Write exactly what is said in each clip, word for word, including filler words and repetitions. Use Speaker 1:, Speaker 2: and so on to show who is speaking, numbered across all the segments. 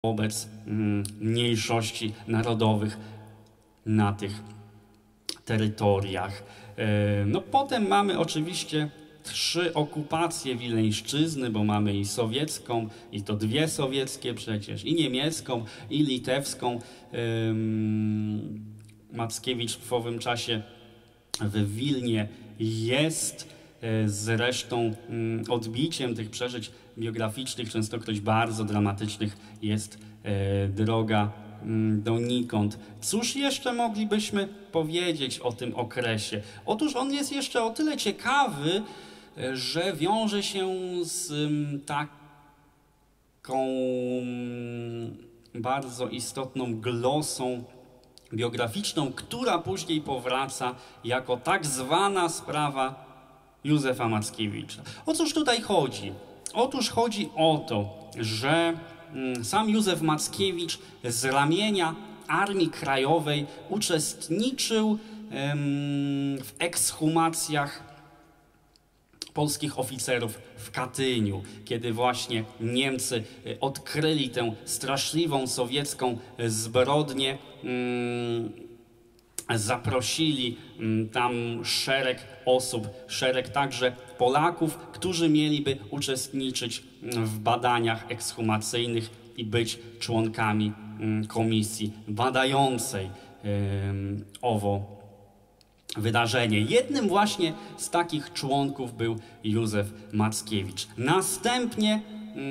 Speaker 1: wobec mniejszości narodowych na tych terytoriach. No potem mamy oczywiście trzy okupacje Wileńszczyzny, bo mamy i sowiecką, i to dwie sowieckie przecież, i niemiecką, i litewską. Mackiewicz w owym czasie w Wilnie jest zresztą odbiciem tych przeżyć biograficznych, częstokroć bardzo dramatycznych, jest droga donikąd. Cóż jeszcze moglibyśmy powiedzieć o tym okresie? Otóż on jest jeszcze o tyle ciekawy, że wiąże się z taką bardzo istotną glosą biograficzną, która później powraca jako tak zwana sprawa Józefa Mackiewicza. O cóż tutaj chodzi? Otóż chodzi o to, że sam Józef Mackiewicz z ramienia Armii Krajowej uczestniczył w ekshumacjach polskich oficerów w Katyniu, kiedy właśnie Niemcy odkryli tę straszliwą sowiecką zbrodnię. Zaprosili tam szereg osób, szereg także Polaków, którzy mieliby uczestniczyć w badaniach ekshumacyjnych i być członkami komisji badającej owo wydarzenie. Jednym właśnie z takich członków był Józef Mackiewicz. Następnie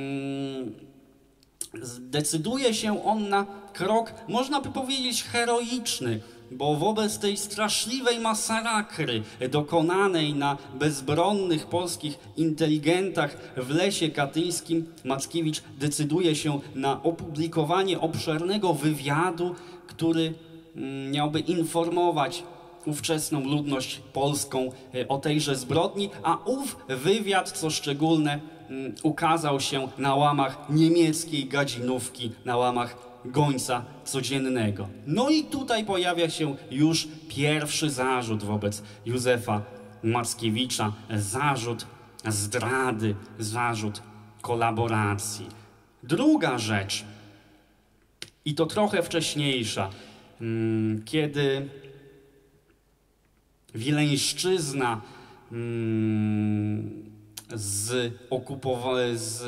Speaker 1: zdecyduje się on na krok, można by powiedzieć, heroiczny, bo wobec tej straszliwej masakry dokonanej na bezbronnych polskich inteligentach w lesie katyńskim Mackiewicz decyduje się na opublikowanie obszernego wywiadu, który miałby informować ówczesną ludność polską o tejże zbrodni, a ów wywiad, co szczególne, ukazał się na łamach niemieckiej gadzinówki, na łamach Gońca Codziennego. No i tutaj pojawia się już pierwszy zarzut wobec Józefa Mackiewicza, zarzut zdrady, zarzut kolaboracji. Druga rzecz, i to trochę wcześniejsza, kiedy Wileńszczyzna z okupowa- z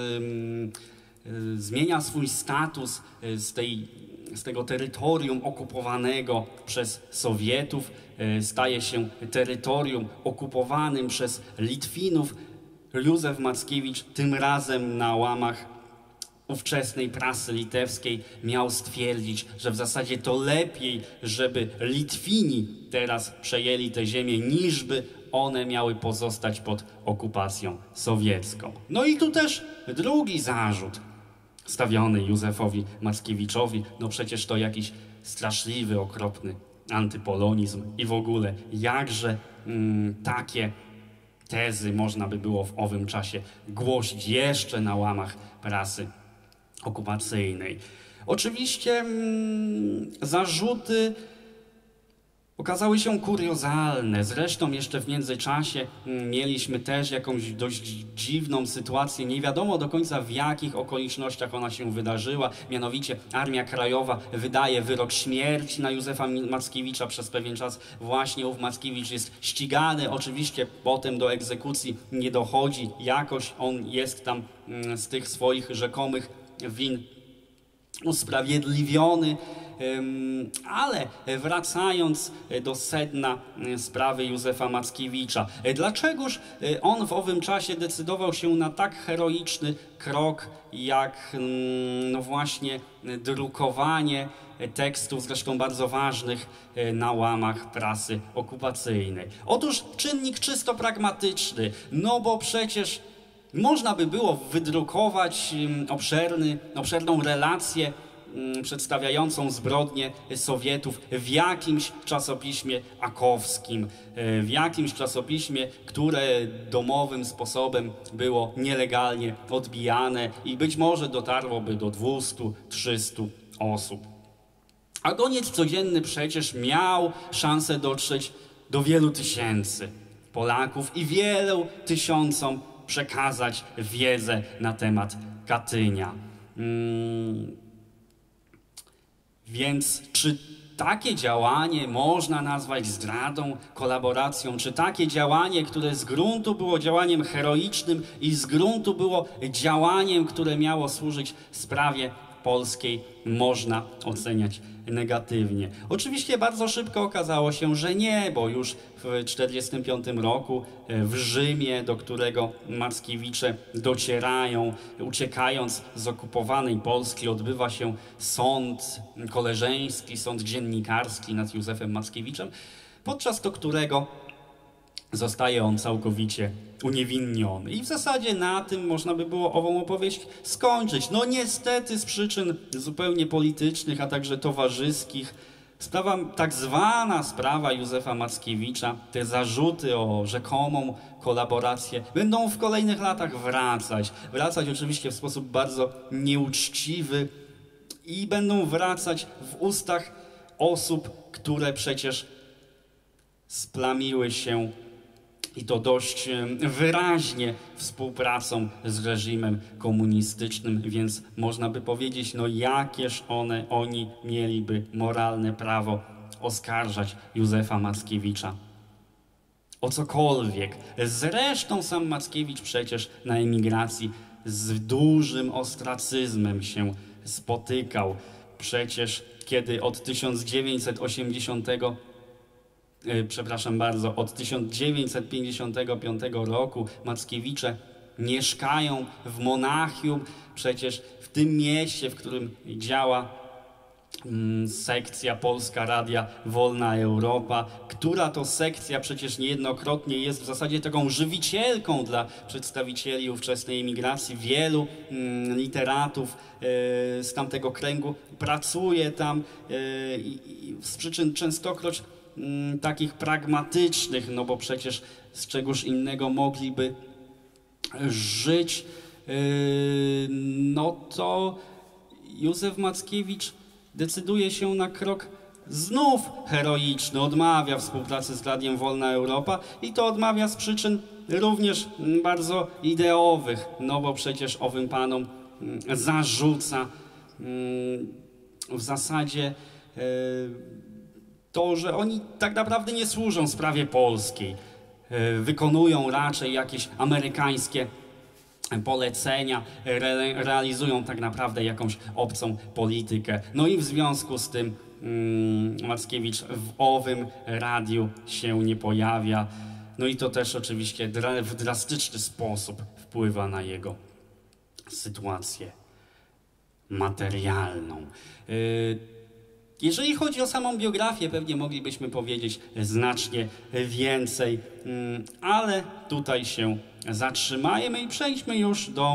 Speaker 1: zmienia swój status z, tej, z tego terytorium okupowanego przez Sowietów, staje się terytorium okupowanym przez Litwinów. Józef Mackiewicz tym razem na łamach ówczesnej prasy litewskiej miał stwierdzić, że w zasadzie to lepiej, żeby Litwini teraz przejęli te ziemię, niżby one miały pozostać pod okupacją sowiecką. No i tu też drugi zarzut stawiony Józefowi Mackiewiczowi, no przecież to jakiś straszliwy, okropny antypolonizm i w ogóle jakże mm, takie tezy można by było w owym czasie głosić jeszcze na łamach prasy okupacyjnej. Oczywiście mm, zarzuty okazały się kuriozalne. Zresztą jeszcze w międzyczasie mieliśmy też jakąś dość dziwną sytuację. Nie wiadomo do końca, w jakich okolicznościach ona się wydarzyła. Mianowicie Armia Krajowa wydaje wyrok śmierci na Józefa Mackiewicza. Przez pewien czas właśnie ów Mackiewicz jest ścigany. Oczywiście potem do egzekucji nie dochodzi. Jakoś on jest tam z tych swoich rzekomych win usprawiedliwiony. Ale wracając do sedna sprawy Józefa Mackiewicza, dlaczegoż on w owym czasie decydował się na tak heroiczny krok, jak no właśnie drukowanie tekstów, zresztą bardzo ważnych, na łamach prasy okupacyjnej? Otóż czynnik czysto pragmatyczny, no bo przecież można by było wydrukować obszerny, obszerną relację przedstawiającą zbrodnię Sowietów w jakimś czasopiśmie akowskim, w jakimś czasopiśmie, które domowym sposobem było nielegalnie odbijane i być może dotarłoby do dwustu trzystu osób. A Goniec Codzienny przecież miał szansę dotrzeć do wielu tysięcy Polaków i wielu tysiącom przekazać wiedzę na temat Katynia. Hmm. Więc czy takie działanie można nazwać zdradą, kolaboracją? Czy takie działanie, które z gruntu było działaniem heroicznym i z gruntu było działaniem, które miało służyć sprawie polskiej, można oceniać negatywnie? Oczywiście bardzo szybko okazało się, że nie, bo już w tysiąc dziewięćset czterdziestym piątym roku w Rzymie, do którego Mackiewicze docierają, uciekając z okupowanej Polski, odbywa się sąd koleżeński, sąd dziennikarski nad Józefem Mackiewiczem, podczas do którego zostaje on całkowicie uniewinniony. I w zasadzie na tym można by było ową opowieść skończyć. No niestety z przyczyn zupełnie politycznych, a także towarzyskich, sprawa, tak zwana sprawa Józefa Mackiewicza, te zarzuty o rzekomą kolaborację będą w kolejnych latach wracać. Wracać oczywiście w sposób bardzo nieuczciwy i będą wracać w ustach osób, które przecież splamiły się i to dość wyraźnie współpracą z reżimem komunistycznym, więc można by powiedzieć, no jakież one, oni mieliby moralne prawo oskarżać Józefa Mackiewicza o cokolwiek. Zresztą sam Mackiewicz przecież na emigracji z dużym ostracyzmem się spotykał. Przecież kiedy od tysiąc dziewięćset osiemdziesiątego Przepraszam bardzo, od tysiąc dziewięćset pięćdziesiątego piątego roku Mackiewicze mieszkają w Monachium, przecież w tym mieście, w którym działa mm, sekcja Polska Radia Wolna Europa, która to sekcja przecież niejednokrotnie jest w zasadzie taką żywicielką dla przedstawicieli ówczesnej emigracji. Wielu mm, literatów e, z tamtego kręgu pracuje tam e, i, i z przyczyn częstokroć takich pragmatycznych, no bo przecież z czegoś innego mogliby żyć, no to Józef Mackiewicz decyduje się na krok znów heroiczny, odmawia współpracy z Radiem Wolna Europa i to odmawia z przyczyn również bardzo ideowych, no bo przecież owym panom zarzuca w zasadzie to, że oni tak naprawdę nie służą sprawie polskiej. Wykonują raczej jakieś amerykańskie polecenia, re realizują tak naprawdę jakąś obcą politykę. No i w związku z tym mm, Mackiewicz w owym radiu się nie pojawia. No i to też oczywiście dra w drastyczny sposób wpływa na jego sytuację materialną. Yy, Jeżeli chodzi o samą biografię, pewnie moglibyśmy powiedzieć znacznie więcej, ale tutaj się zatrzymajmy i przejdźmy już do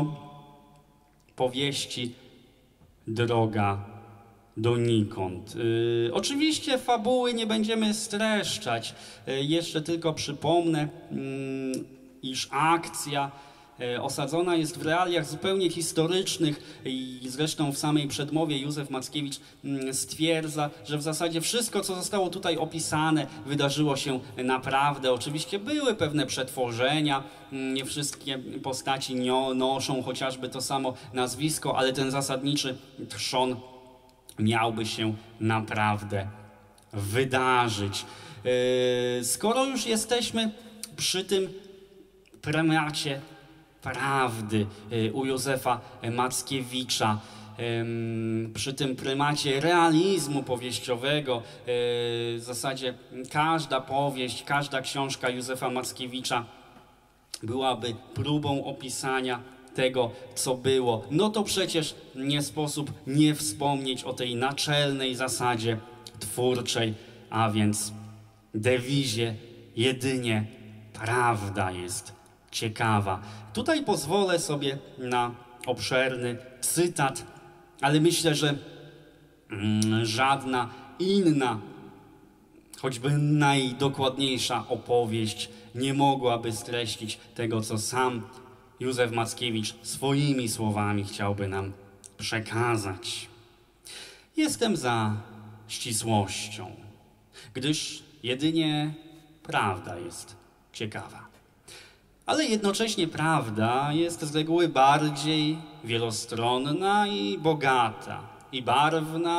Speaker 1: powieści Droga donikąd. Yy, oczywiście fabuły nie będziemy streszczać. Yy, jeszcze tylko przypomnę, yy, iż akcja osadzona jest w realiach zupełnie historycznych i zresztą w samej przedmowie Józef Mackiewicz stwierdza, że w zasadzie wszystko, co zostało tutaj opisane, wydarzyło się naprawdę. Oczywiście były pewne przetworzenia, nie wszystkie postaci noszą chociażby to samo nazwisko, ale ten zasadniczy trzon miałby się naprawdę wydarzyć. Skoro już jesteśmy przy tym prymacie prawdy u Józefa Mackiewicza, przy tym prymacie realizmu powieściowego, w zasadzie każda powieść, każda książka Józefa Mackiewicza byłaby próbą opisania tego, co było, no to przecież nie sposób nie wspomnieć o tej naczelnej zasadzie twórczej, a więc dewizie jedynie prawda jest ciekawa. Tutaj pozwolę sobie na obszerny cytat, ale myślę, że mm, żadna inna, choćby najdokładniejsza opowieść nie mogłaby streścić tego, co sam Józef Mackiewicz swoimi słowami chciałby nam przekazać. Jestem za ścisłością, gdyż jedynie prawda jest ciekawa. Ale jednocześnie prawda jest z reguły bardziej wielostronna i bogata, i barwna,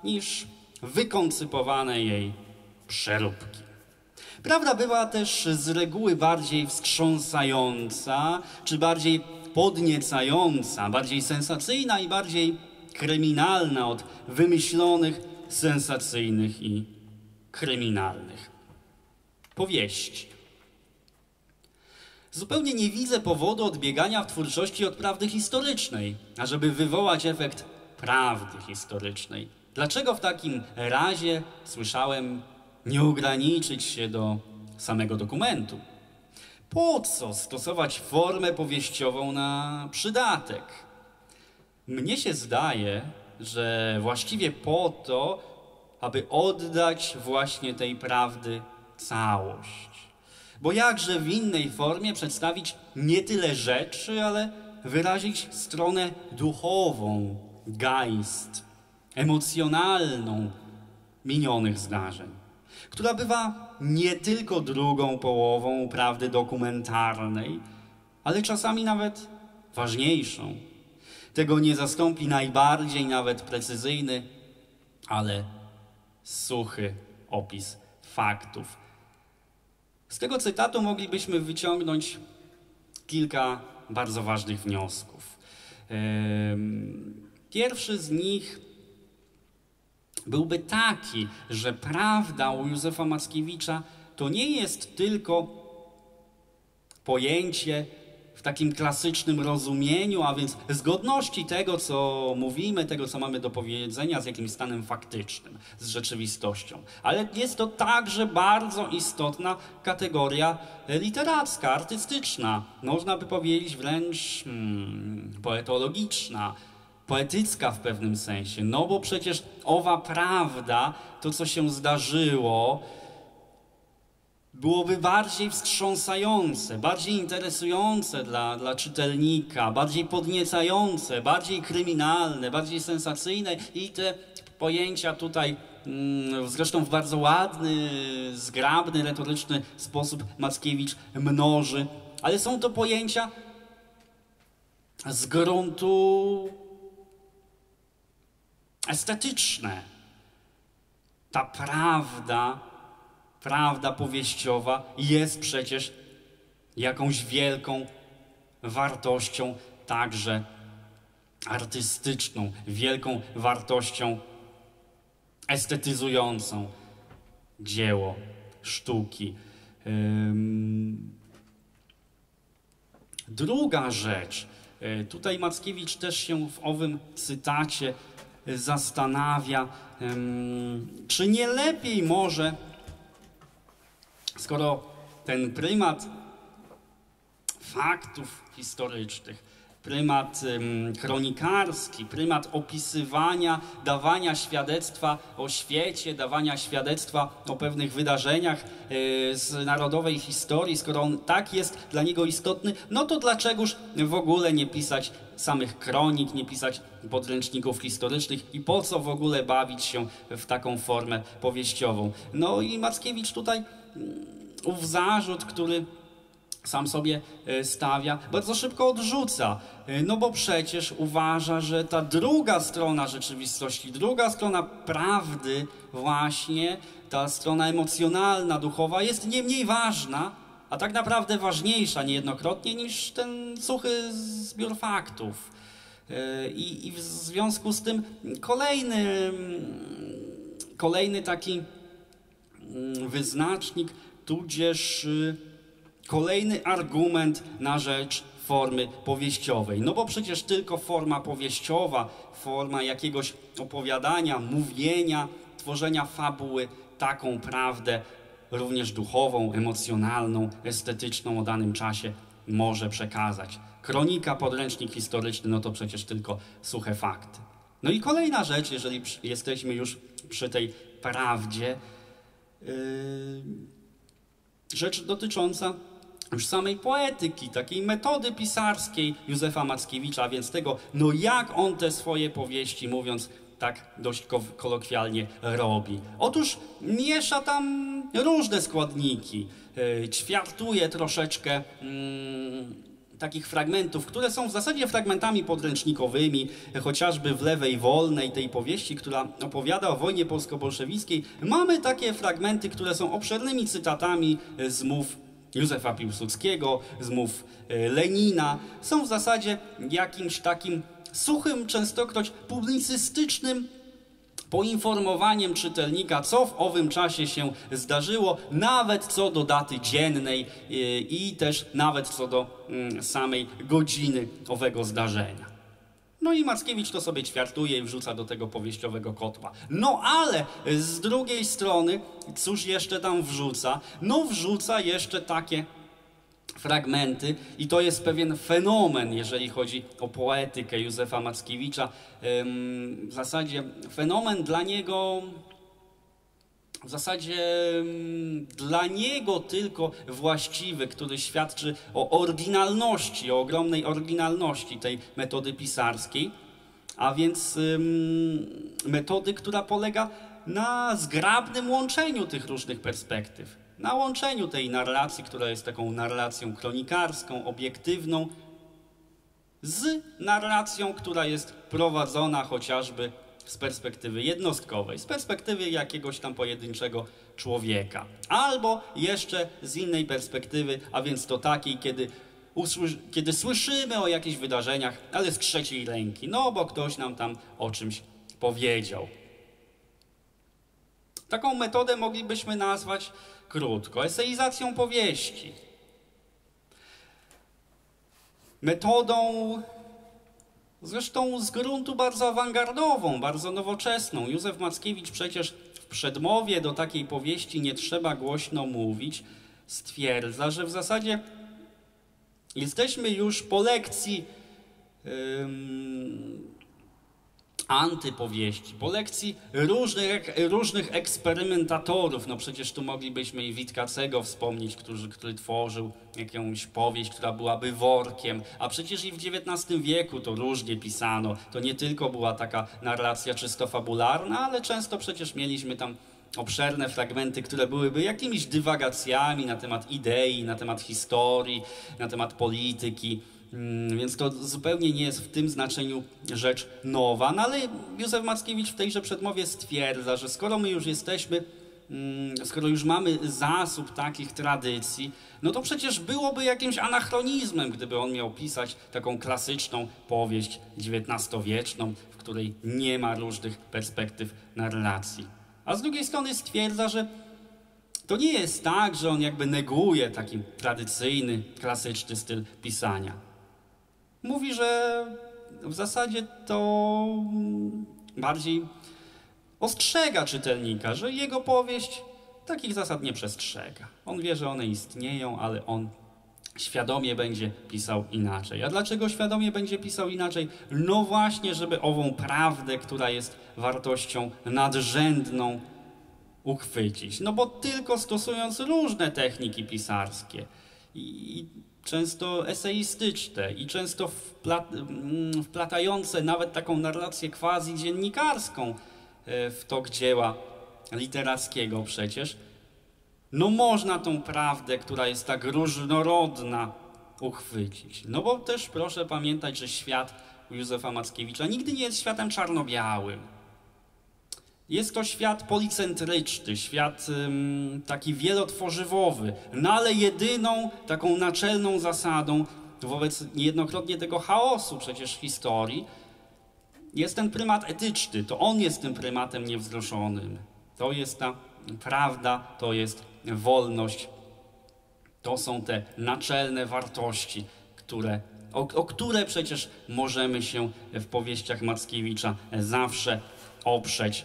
Speaker 1: niż wykoncypowane jej przeróbki. Prawda bywa też z reguły bardziej wstrząsająca, czy bardziej podniecająca, bardziej sensacyjna i bardziej kryminalna od wymyślonych, sensacyjnych i kryminalnych powieści. Zupełnie nie widzę powodu odbiegania w twórczości od prawdy historycznej, ażeby wywołać efekt prawdy historycznej. Dlaczego w takim razie, słyszałem, nie ograniczyć się do samego dokumentu? Po co stosować formę powieściową na przydatek? Mnie się zdaje, że właściwie po to, aby oddać właśnie tej prawdy całość. Bo jakże w innej formie przedstawić nie tyle rzeczy, ale wyrazić stronę duchową, geist, emocjonalną minionych zdarzeń, która bywa nie tylko drugą połową prawdy dokumentarnej, ale czasami nawet ważniejszą. Tego nie zastąpi najbardziej nawet precyzyjny, ale suchy opis faktów. Z tego cytatu moglibyśmy wyciągnąć kilka bardzo ważnych wniosków. Pierwszy z nich byłby taki, że prawda u Józefa Mackiewicza to nie jest tylko pojęcie w takim klasycznym rozumieniu, a więc zgodności tego, co mówimy, tego, co mamy do powiedzenia z jakimś stanem faktycznym, z rzeczywistością. Ale jest to także bardzo istotna kategoria literacka, artystyczna, można by powiedzieć wręcz hmm, poetologiczna, poetycka w pewnym sensie. No bo przecież owa prawda, to co się zdarzyło, byłoby bardziej wstrząsające, bardziej interesujące dla, dla czytelnika, bardziej podniecające, bardziej kryminalne, bardziej sensacyjne i te pojęcia tutaj mm, zresztą w bardzo ładny, zgrabny, retoryczny sposób Mackiewicz mnoży, ale są to pojęcia z gruntu estetyczne. Ta prawda Prawda powieściowa jest przecież jakąś wielką wartością także artystyczną, wielką wartością estetyzującą dzieło sztuki. Druga rzecz, tutaj Mackiewicz też się w owym cytacie zastanawia, czy nie lepiej może, skoro ten prymat faktów historycznych, prymat ym, kronikarski, prymat opisywania, dawania świadectwa o świecie, dawania świadectwa o pewnych wydarzeniach yy, z narodowej historii, skoro on tak jest dla niego istotny, no to dlaczegoż w ogóle nie pisać samych kronik, nie pisać podręczników historycznych i po co w ogóle bawić się w taką formę powieściową? No i Mackiewicz tutaj ów zarzut, który sam sobie stawia, bardzo szybko odrzuca. No bo przecież uważa, że ta druga strona rzeczywistości, druga strona prawdy właśnie, ta strona emocjonalna, duchowa jest nie mniej ważna, a tak naprawdę ważniejsza niejednokrotnie niż ten suchy zbiór faktów. I, i w związku z tym kolejny, kolejny taki wyznacznik, tudzież kolejny argument na rzecz formy powieściowej. No bo przecież tylko forma powieściowa, forma jakiegoś opowiadania, mówienia, tworzenia fabuły, taką prawdę również duchową, emocjonalną, estetyczną o danym czasie może przekazać. Kronika, podręcznik historyczny, no to przecież tylko suche fakty. No i kolejna rzecz, jeżeli jesteśmy już przy tej prawdzie, yy, rzecz dotycząca już samej poetyki, takiej metody pisarskiej Józefa Mackiewicza, więc tego, no jak on te swoje powieści, mówiąc tak dość kolokwialnie, robi. Otóż miesza tam różne składniki, yy, ćwiartuje troszeczkę yy, takich fragmentów, które są w zasadzie fragmentami podręcznikowymi, chociażby w Lewej Wolnej, tej powieści, która opowiada o wojnie polsko-bolszewickiej, mamy takie fragmenty, które są obszernymi cytatami z mów Józefa Piłsudskiego, z mów Lenina. Są w zasadzie jakimś takim suchym, częstokroć publicystycznym poinformowaniem czytelnika, co w owym czasie się zdarzyło, nawet co do daty dziennej i też nawet co do samej godziny owego zdarzenia. No i Mackiewicz to sobie ćwiartuje i wrzuca do tego powieściowego kotła. No ale z drugiej strony, cóż jeszcze tam wrzuca? No wrzuca jeszcze takie fragmenty i to jest pewien fenomen, jeżeli chodzi o poetykę Józefa Mackiewicza. W zasadzie fenomen dla niego, w zasadzie dla niego tylko właściwy, który świadczy o oryginalności, o ogromnej oryginalności tej metody pisarskiej, a więc metody, która polega na zgrabnym łączeniu tych różnych perspektyw. Na łączeniu tej narracji, która jest taką narracją kronikarską, obiektywną, z narracją, która jest prowadzona chociażby z perspektywy jednostkowej, z perspektywy jakiegoś tam pojedynczego człowieka. Albo jeszcze z innej perspektywy, a więc to takiej, kiedy, kiedy słyszymy o jakichś wydarzeniach, ale z trzeciej ręki, no bo ktoś nam tam o czymś powiedział. Taką metodę moglibyśmy nazwać krótko eseizacją powieści. Metodą zresztą z gruntu bardzo awangardową, bardzo nowoczesną. Józef Mackiewicz przecież w przedmowie do takiej powieści Nie trzeba głośno mówić stwierdza, że w zasadzie jesteśmy już po lekcji ym, antypowieści, po lekcji różnych, różnych eksperymentatorów. No przecież tu moglibyśmy i Witkacego wspomnieć, który, który tworzył jakąś powieść, która byłaby workiem, a przecież i w dziewiętnastym wieku to różnie pisano. To nie tylko była taka narracja czysto fabularna, ale często przecież mieliśmy tam obszerne fragmenty, które byłyby jakimiś dywagacjami na temat idei, na temat historii, na temat polityki. Więc to zupełnie nie jest w tym znaczeniu rzecz nowa. No ale Józef Mackiewicz w tejże przedmowie stwierdza, że skoro my już jesteśmy, skoro już mamy zasób takich tradycji, no to przecież byłoby jakimś anachronizmem, gdyby on miał pisać taką klasyczną powieść dziewiętnastowieczną, w której nie ma różnych perspektyw narracji. A z drugiej strony stwierdza, że to nie jest tak, że on jakby neguje taki tradycyjny, klasyczny styl pisania. Mówi, że w zasadzie to bardziej ostrzega czytelnika, że jego powieść takich zasad nie przestrzega. On wie, że one istnieją, ale on świadomie będzie pisał inaczej. A dlaczego świadomie będzie pisał inaczej? No właśnie, żeby ową prawdę, która jest wartością nadrzędną, uchwycić. No bo tylko stosując różne techniki pisarskie i często eseistyczne i często wplat, wplatające nawet taką narrację quasi-dziennikarską w tok dzieła literackiego przecież, no można tą prawdę, która jest tak różnorodna, uchwycić. No bo też proszę pamiętać, że świat u Józefa Mackiewicza nigdy nie jest światem czarno-białym. Jest to świat policentryczny, świat ym, taki wielotworzywowy, no ale jedyną taką naczelną zasadą wobec niejednokrotnie tego chaosu przecież historii jest ten prymat etyczny. To on jest tym prymatem niewzruszonym. To jest ta prawda, to jest wolność. To są te naczelne wartości, które, o, o które przecież możemy się w powieściach Mackiewicza zawsze oprzeć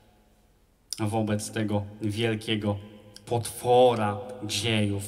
Speaker 1: wobec tego wielkiego potwora dziejów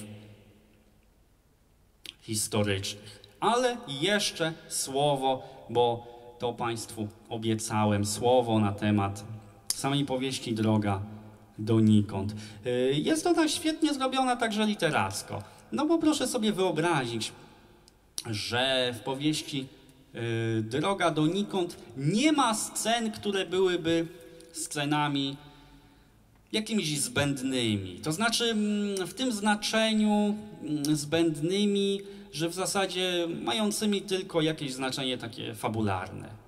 Speaker 1: historycznych. Ale jeszcze słowo, bo to Państwu obiecałem, słowo na temat samej powieści Droga donikąd. Jest ona świetnie zrobiona także literacko. No bo proszę sobie wyobrazić, że w powieści Droga donikąd nie ma scen, które byłyby scenami jakimiś zbędnymi. To znaczy w tym znaczeniu zbędnymi, że w zasadzie mającymi tylko jakieś znaczenie takie fabularne,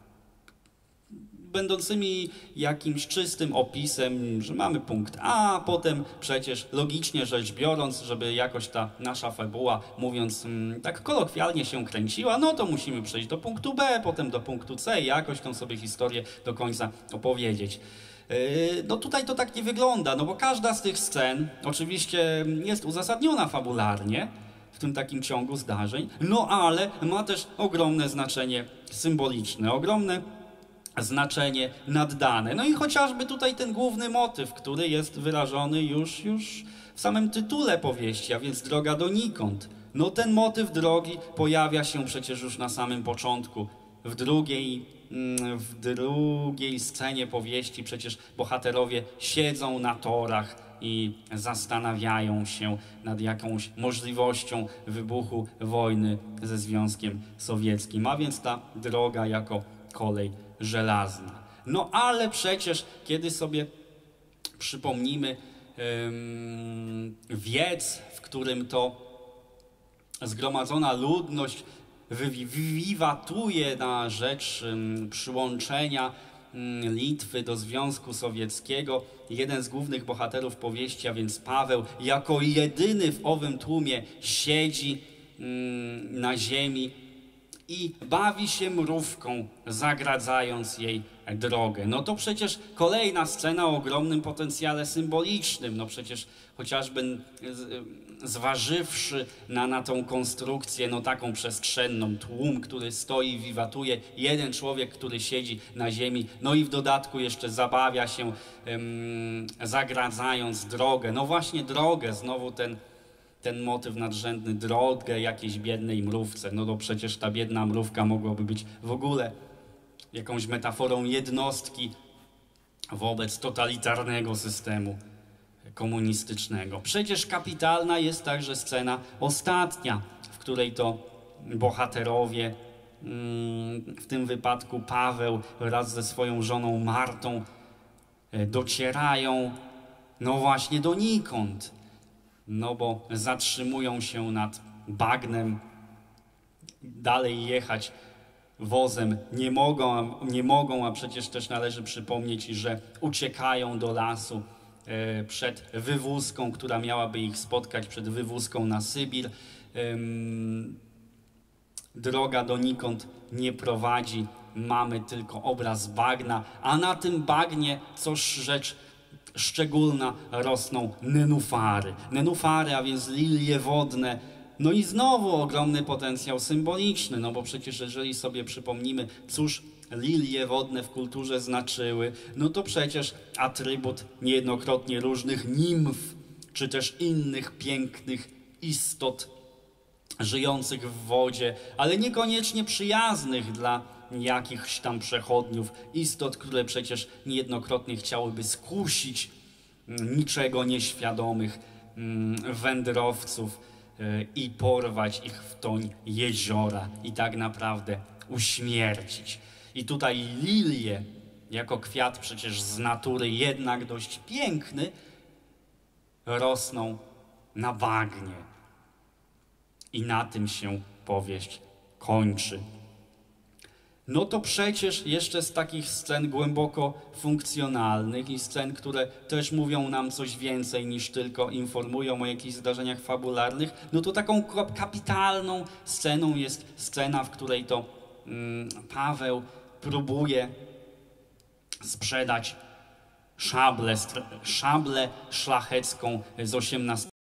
Speaker 1: będącymi jakimś czystym opisem, że mamy punkt A, a potem przecież logicznie rzecz biorąc, żeby jakoś ta nasza fabuła, mówiąc mm, tak kolokwialnie, się kręciła, no to musimy przejść do punktu B, potem do punktu C i jakoś tą sobie historię do końca opowiedzieć. Yy, no tutaj to tak nie wygląda, no bo każda z tych scen oczywiście jest uzasadniona fabularnie, w tym takim ciągu zdarzeń, no ale ma też ogromne znaczenie symboliczne, ogromne znaczenie naddane. No i chociażby tutaj ten główny motyw, który jest wyrażony już, już w samym tytule powieści, a więc droga donikąd. No ten motyw drogi pojawia się przecież już na samym początku. W drugiej, w drugiej scenie powieści przecież bohaterowie siedzą na torach i zastanawiają się nad jakąś możliwością wybuchu wojny ze Związkiem Sowieckim, a więc ta droga jako kolej żelazna. No ale przecież, kiedy sobie przypomnimy um, wiec, w którym to zgromadzona ludność wiwatuje na rzecz um, przyłączenia um, Litwy do Związku Sowieckiego, jeden z głównych bohaterów powieści, a więc Paweł, jako jedyny w owym tłumie siedzi um, na ziemi i bawi się mrówką, zagradzając jej drogę. No to przecież kolejna scena o ogromnym potencjale symbolicznym. No przecież chociażby zważywszy na, na tą konstrukcję, no taką przestrzenną, tłum, który stoi i wiwatuje, jeden człowiek, który siedzi na ziemi, no i w dodatku jeszcze zabawia się, um, zagradzając drogę. No właśnie drogę, znowu ten ten motyw nadrzędny, drogę jakiejś biednej mrówce. No to przecież ta biedna mrówka mogłaby być w ogóle jakąś metaforą jednostki wobec totalitarnego systemu komunistycznego. Przecież kapitalna jest także scena ostatnia, w której to bohaterowie, w tym wypadku Paweł wraz ze swoją żoną Martą, docierają no właśnie donikąd. No bo zatrzymują się nad bagnem, dalej jechać wozem nie mogą, nie mogą, a przecież też należy przypomnieć, że uciekają do lasu e, przed wywózką, która miałaby ich spotkać, przed wywózką na Sybir. Ehm, droga donikąd nie prowadzi, mamy tylko obraz bagna, a na tym bagnie, coż rzecz szczególna, rosną nenufary. Nenufary, a więc lilie wodne. No i znowu ogromny potencjał symboliczny, no bo przecież jeżeli sobie przypomnimy, cóż lilie wodne w kulturze znaczyły, no to przecież atrybut niejednokrotnie różnych nimf, czy też innych pięknych istot żyjących w wodzie, ale niekoniecznie przyjaznych dla jakichś tam przechodniów, istot, które przecież niejednokrotnie chciałyby skusić niczego nieświadomych wędrowców i porwać ich w toń jeziora i tak naprawdę uśmiercić. I tutaj lilie, jako kwiat przecież z natury jednak dość piękny, rosną na bagnie. I na tym się powieść kończy. No to przecież jeszcze z takich scen głęboko funkcjonalnych i scen, które też mówią nam coś więcej niż tylko informują o jakichś zdarzeniach fabularnych, no to taką kapitalną sceną jest scena, w której to mm, Paweł próbuje sprzedać szablę, szablę szlachecką z osiemnastego